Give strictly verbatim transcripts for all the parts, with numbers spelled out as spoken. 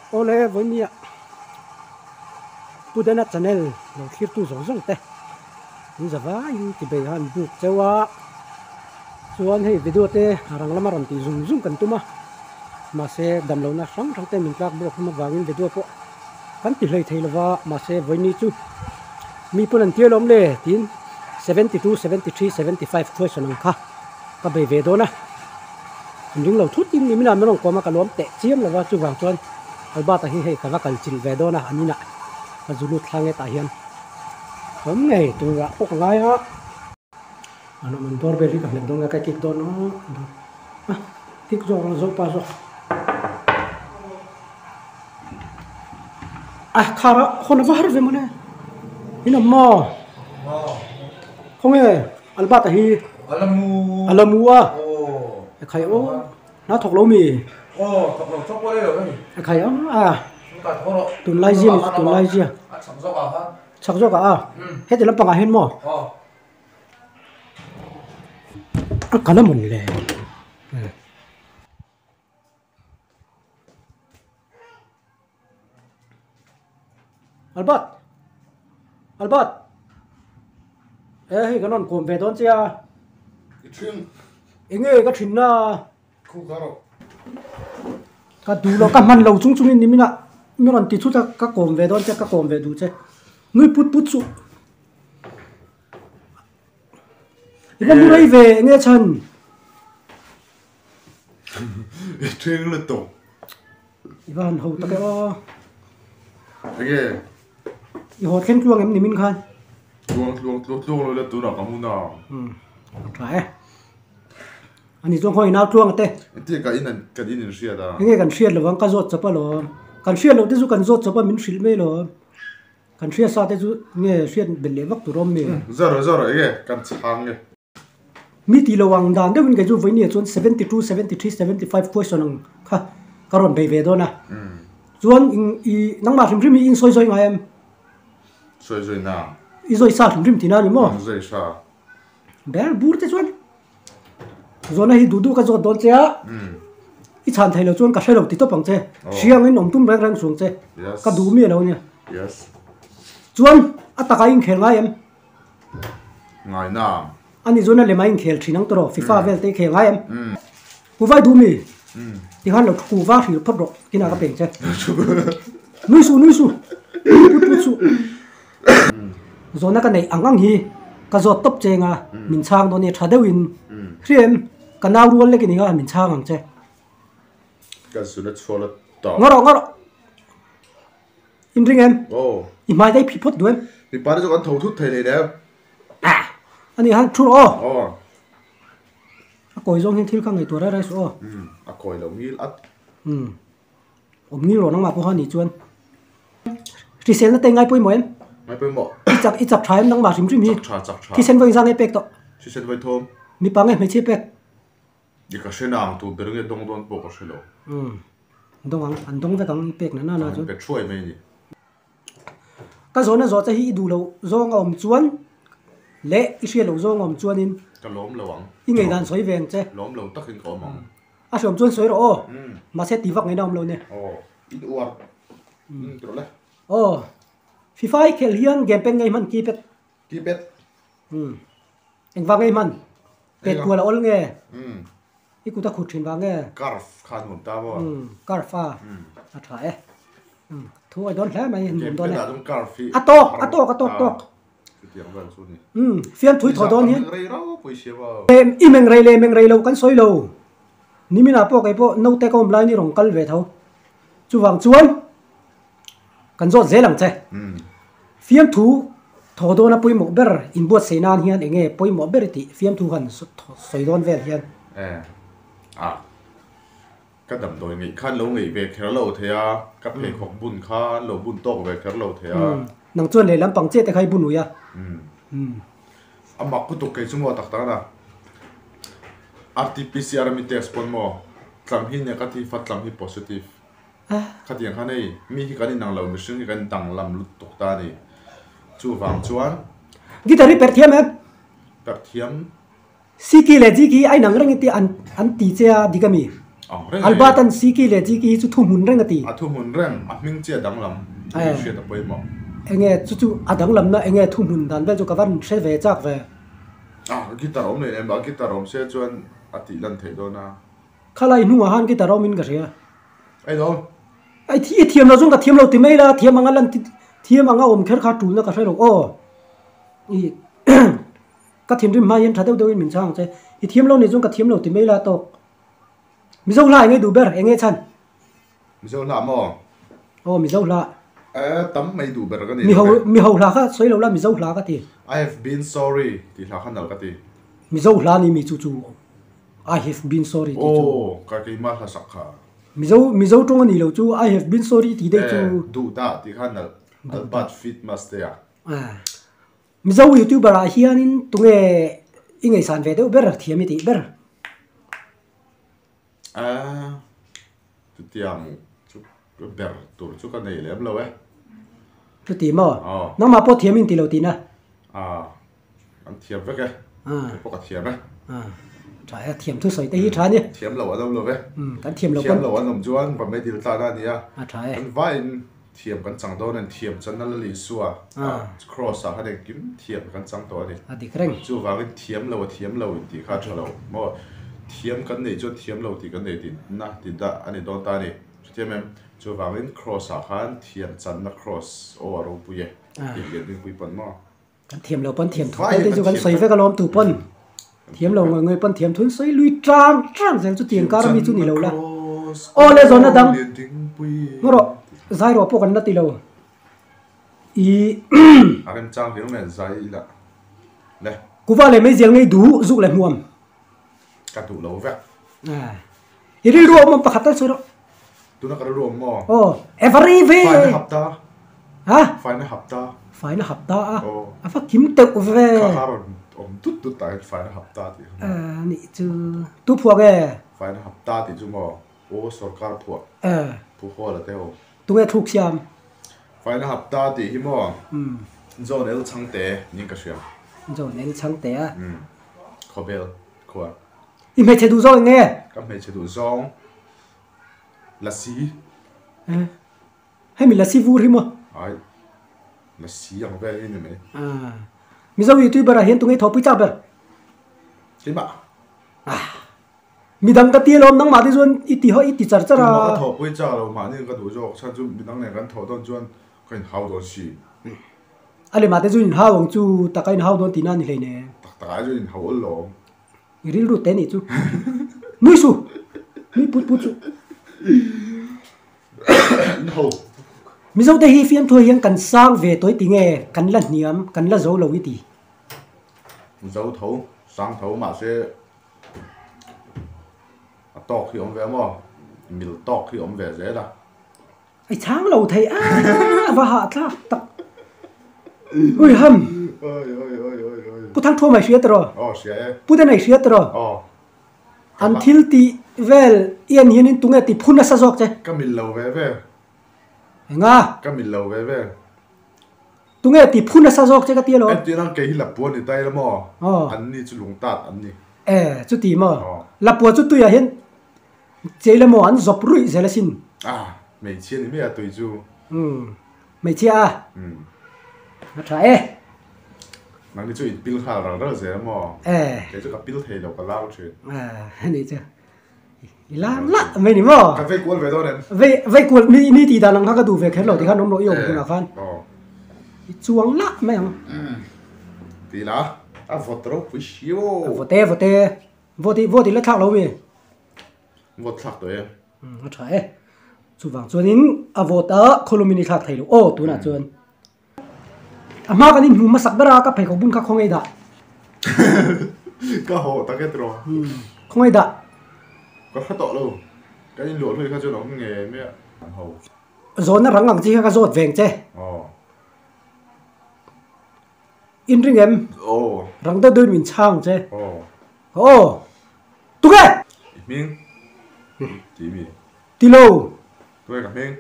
ole với nia pudana channel lo khir tu zong zong te ni zawa in ti be han bu chewa chuan hei video te rang lama ron ti zum zum kan tuma ma se dam lo na sang thang te min tlak blok ma wangin video po kan ti hlei theilawa ma se voini chu mi pulan tialom le tin seventy-two seventy-three seventy-five question ang kha ka be ve do na ding lo thut tin ni mina merong ko ma ka lom te chiam lawa chu wang chuan alba ta hi hei ka va kal chil ve do na anina ka zulu thlange ta hian hom nei tu ra ko ngai ha ano man dor be ri ka le dong ka ki do no ah tik zo zo pa zo ah khara khona va har ve mo ne ina mo không nghe alba ta hi alamu alamu à oh khai ô nó thọc lỗ mì oh thọc lỗ chọc qua đây rồi khai ó à cả thọ tụi lai gì tụi lai gì sắm gió cả ha sắc gió cả à hết thì làm bằng ai hết mò oh cả nó mình lệ Albert Albert ê cái non cồn về đón chưa cái chuyện anh nghe cái chuyện na không có đâu cái đủ là cái man lâu chung chung in mình à mình còn tí chút ra cái cồn về đón chưa cái cồn về đủ chưa người put put su iban du đây về nghe chân cái chuyện là tổ iban hậu ta cái o cái ihot khen chuang em ni min khan luang luang luang luang là tổ nào cả muốn nào phải anh ấy trong hồi nào chuang thế thì cái in cái in là gì đó nghe cần xuyên là vắng cái rốt chapa lo cần xuyên là thế dù cần rốt chapa mình xịt mê lo cần xuyên sao thế dù nghe xuyên bên lề vắt tụi rom mê giờ rồi giờ rồi cái cần sáng cái mi ti lo wang dan đó mình cái dù với nhiều chuan seventy-two seventy-three seventy-five question ang kha karon bay về đó na chuan in i nang ma thim thim in soi soi ngai em soi soi na i soi sa thim thim tina ni mo soi sa ber bur te chuan zona hi du du ka zo don che a i chan thai lo chuan ka hrelo ti to pang che siang in om tum rang rang suang che ka du mi lo nia yes chuan ataka in khel ngai em ngai na ani zona le mai in khel thinang toro fifa vel te khel ngai em ku vai du mi ti han lo ku va thil phot ro kina ka peng che nui su nui su put put su zona ka nei angang hi ka zo top che nga min chang do ni thadewin krem kanau rual le kini nga min chang ang che cái số nó số là to ngoro ngoro in ring em oh i mai dai phi phot du em thì bạn cho con thầu thút thầy này đấy à ani han thu o oh a koi zong hin thil ka ngai tur ra so um à coi là mil at um om ni ro nang ma ko han ni chuan ri sen la te ngai poi mo em ngay bên mỏ i chak i chak thai nang ma rim rim hi chả chả chả ki sen voi sang e pek to chỉ xem với thôm mi pa ngai me che pek đi cả xe nào tụ bên cái đông đông bộ có xe lâu um dong ang an dong ve kang pek na na na chu cái chuối mấy nhỉ ka zona zo cha hi du lo zong om chuan le i hria lo zong om chuan in cái lốm lâu ang i ngai dan soi veng che lốm lâu tắc hình có mỏng a som chuan soi ro o um ma se ti vak ngai nam lo ne oh ít uar um rồi đấy o fifa khel hian game pen ngai man ki pet kí pet um eng wa ngai man pet ko la ol nge um i ku ta khut thin wa nge carf khan một ta bao um karfa a tha e um thu ai don hla mai kí mun pet don là ne trong carf phi a to a to a to to cái tiếng vang xuống này um fian thui tho don hian rây rau bồi xia vào em i meng rei le meng rei lo kan soi lo ni mina po kai po no te kom lai ni rong kal ve tho chu wang chuan kan zo zelang che um fiam thu tho do na pui mo ber in buat seinan hian enge pui mo ber ti fiam thu han soi don vel hian à à cái đầm đồi nghỉ khăn lâu nghỉ về kéo lâu thế à các hệ hoặc bùn khăn lâu bùn tóc về kéo lâu thế à nang chuan le lam pang che te khai bunu ya um um à mặc cái tục cái chúng ta tắc tắc na R T P C R mi test pon mo làm hin này cái thì phát làm hin positive à cái tiếng khăn này mi hi cái năng lâu mi sinh cái tăng làm lút tục ta này chu vàng chuan gitari per thiam em bạc thiam siki le ji ki ai nang rang ti an an ti che a digami albatan siki le ji ki chu thum hun reng ati a thu mun reng a ming che dang lam she da poi mo enge chu chu adang lam na enge thum hun dan vel chu kawan se ve chak ve à guitar om này em bảo guitar om sẽ chuan à tỷ lần thấy đó na khalai nu han ki taro min ga ria ai đâu ai thi thiam lo jong ka thiam lo ti mai la thiam anga lan thiam anga om kher kha tu na ka sai lo o i ka thiam rim ma yen tha deu deu in min chang che i thiam lo ni jong ka thiam lo ti mai la to mi zo la nge du ber enge chan mi zo la mo o mi zo la à tấm mấy đủ bờ cái này mi ho mi ho la kha soi lo la mi zo la ka ti I have been sorry thì là khăn nào cái gì mi zo la ni mi chu chu I have been sorry ti chu oh cái cái mà là sắc khá mi zo mi zo tong ani lo chu I have been sorry ti de chu đủ đã thì khăn nào al bad fit master à à mi zo youtuber a hian in tunge ingai san ve deu ber thiam ti ber à tu tiang chú cái bè tụi chú cái này làm lâu ấy tu ti mo nó mà po thiam in ti lo ti na à anh thiam với cái à có cái thiam ấy à trái thiam thu soi te hi tha ni thiam lâu ở đâu lâu ấy ừ kan thiam lo thiam lâu anh làm chuan và mấy điều ta ra nhỉ à trái anh vai thiam kan chang do nên thiam chân nó lì xua à cross à hay kiếm thiam kan chang do này à di kreng chú vào cái thiam lâu thiam lâu thì khá cho lâu mà thiam cái này cho thiam lâu thì cái này thì na thì đã anh ấy đó ta này thiam em chú vào cái cross à han thiam chân nó cross over rồi bùi thì hiện đến bùi bẩn mà kan thiam lo pon thiam thu te chu kan soi ve ka lom tu pon thiam lo người người pon thiam thun soi lui trang trang zel chu tiền kar mi chu ni lo la o le zona dang ngoro zai ro po kan na ti lo i à em trang hiểu mẹ zai là này ku va le me jiang nei du zu le muam cả tụ lâu vậy à i ri ro mo pakhat ta soi ro tụi nó cả rùm mà o every ve phải hấp ta ha phải nó hấp ta phải na hap ta a Ồ. a fa kim te ve khá khá rồi ông tút tút tại phải nó hấp ta thì à ni chu tu phua ge phải nó hấp ta thì chúng mà ô sarkar phua à phua hoa là theo tu ge thuk siam phải nó hấp ta thì hi mà um do nếu chăng tế nhưng cái chuyện zo nen chang te a ừ khó bel khó i me che du zo nge các mẹ chỉ đủ zong là xí hay mình là si vu ri mo ai là xí yang về như này à mi zo youtuber a hian tu nge thopi cha ber thế mà mi dang ka ti lom nang ma ti zon i ti ho i ti char char mà a cái thọ bây giờ rồi mà nên cái đủ rồi sao chú mình đang này cái thọ đơn chuyên cái hậu đồ xí ale ma te zun ha wang chu ta kai hau don ti na ni le ne tất cả rồi hậu ổn lộn i ri ru te ni chu nui su nui put put chu hậu mi zo te hi fiam thoi hian kan sang ve toi ti nge kan la niam kan la zo lo i ti dấu thấu sáng thấu mà sẽ tọt khi ông về mà mil tọt khi ông về dễ là ai chang lo thei a va ha tla tak ui ham ôi ôi ôi ôi ôi pu thang thua mai hriat ro oh sẽ pu de nei hriat ro oh until ti vel ian hian in tunga ti phuna sa jok che cái mil lâu về về nga cái mil lâu về về tunga ti phuna sa jok che ka ti lo em tiếng cái là buồn thì tay lắm mà oh anh đi chú lùng tát anh đi e chu ti mo oh la pu chu tu ya hian che le mo an zop rui zela sin à mấy chiên thì mấy à tùy chú um mai chia a ừ ma tha e năng đi chú ít bill khá là rất dễ mà e cái chú cái bill thầy đâu có lao chuyện à ni che la la mai ni mo cà phê cuốn về đâu này ve ve ku ni ni ti da lang ka du ve khen lo ti khan nom lo yo ku na khan oh chuang la mai ang thì là à vót trâu với xíu vo te vo te vo ti vo ti la thak lo we vót thắc rồi ma tha e chu wang chuan in a vo ta kholomini thak thei lo o tu na chuan ama kan in hu ma sak bera ka phei ko bun kha khongai da cái hồ ta cái trò khongai da có khát tọ đâu cái lụa thôi khát cho nó nghề mấy ạ hồ zon na rang ang chi ka zot veng che ồ in ring em ồ rang da dun min chang che ồ o tu ge miếng chỉ mi ti lo tôi gặp miếng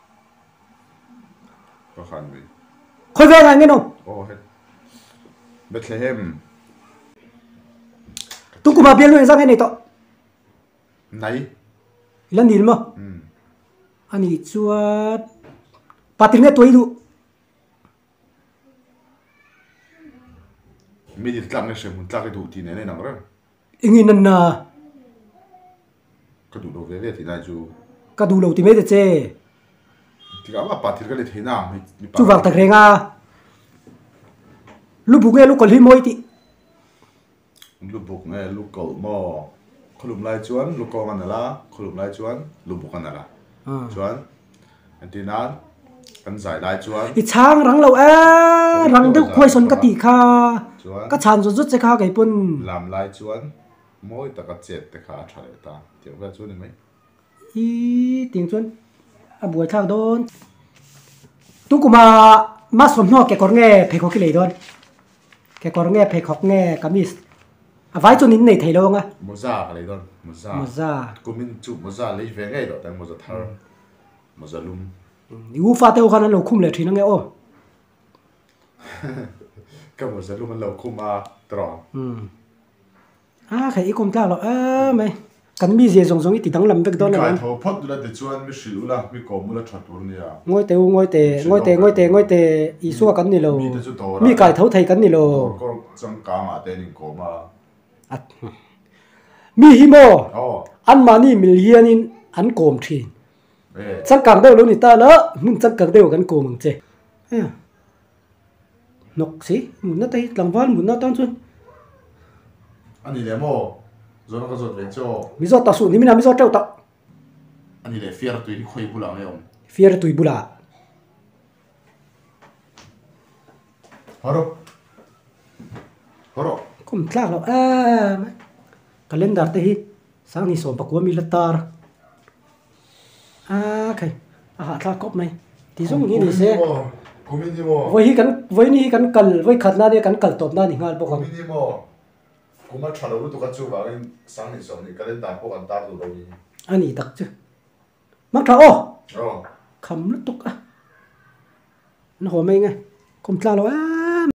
có khăn gì khoi ve ngai nge no ồ hết Bethlehem tu ku ma bian lo sang nge nei to này lan nil mo ani chuan patin nge toy du mi di tlang se mun tlang du ti ne ne nang ra ingin nan na ka du lo ve ve ti na chu ka du lo ti me te che ti ka ma pa ti ka le the na mi chu wang ta renga lu bu nge lu kol hi moi ti lu buk nge lu kol mo khulum lai chuan lu ko man la khulum lai chuan lu buk an la chuan antina kan zai lai chuan i chang rang lo a rang de khoi son ka ti kha ka chan zo zut che kha kai pun lam lai chuan moi ta ka chet te kha tha le ta ti ba chu ni mai i ting chuan a buai thak don tu kuma ma som no ke kor nge phe ko ki le don ke kor nge phe khok nge kamis a vai chuan in nei thei lo nga mo za ka le don mo za mo za ku min chu mo za le ve ngai do ta mo za thar mo za lum ni u fa te o khan lo khum le thina nge o ka mo za lum lo khuma tro à khai i kom tla lo a mai kan mi je zong zong i ti dang lam vek don ka la tho phot la de chuan mi shilu la mi ko mu la that tur ni ya ngoi te ngoi te ngoi te ngoi te ngoi te i su kan ni lo mi te chu to mi kai thau thai kan ni lo ko chang ka ma te ni ko ma at mi hi mo oh an ma ni mil hian in an kom thin e chang kang deuh lo ni ta la mun chang kang deuh kan kom ang che nok si mun na tai tlangwal mun na tan chuan ani le mo zo na ka zo ve cho mi zo ta su ni mi na mi zo teu ta ani le fiar tu ni khoi bu la nge om fier tui bula haro haro kom tla lo a calendar te hi sang ni som pakwa mi latar a khai a ha tla kop mai ti zong hi ni se kumin ni mo voi hi kan voi ni hi kan kal voi khat na ni kan kal top na ni ngal bok kumin ni mo kuma thalo lu tu ka chu wa in sang ni som ni ka len da ko kan ta du lo ni ani tak chu mak tha o oh kham lu tuk a nó hồ mây ngay kom tla lo a